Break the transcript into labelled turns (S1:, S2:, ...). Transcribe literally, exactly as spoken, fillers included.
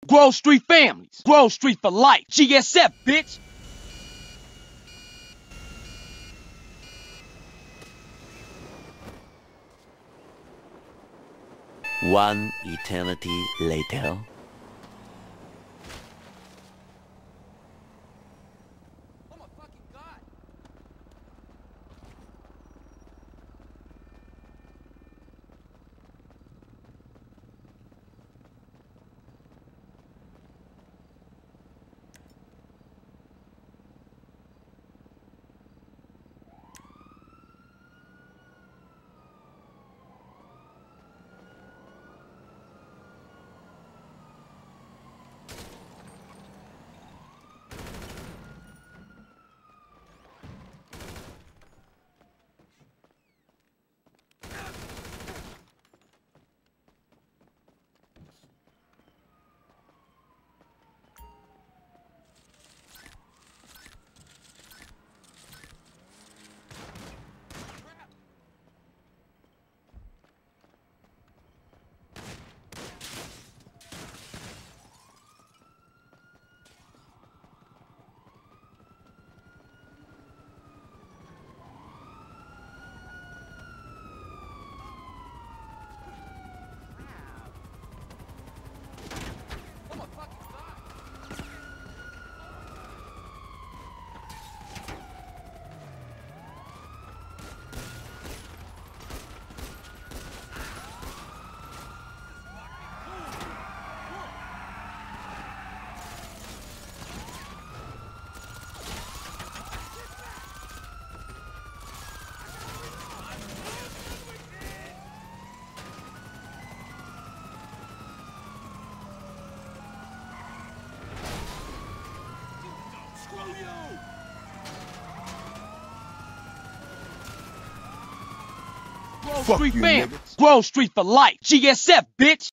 S1: Grove Street families. Grove Street for life. G S F, bitch.
S2: One eternity later.
S1: Grove Street families. Grove Street for life. G S F, bitch.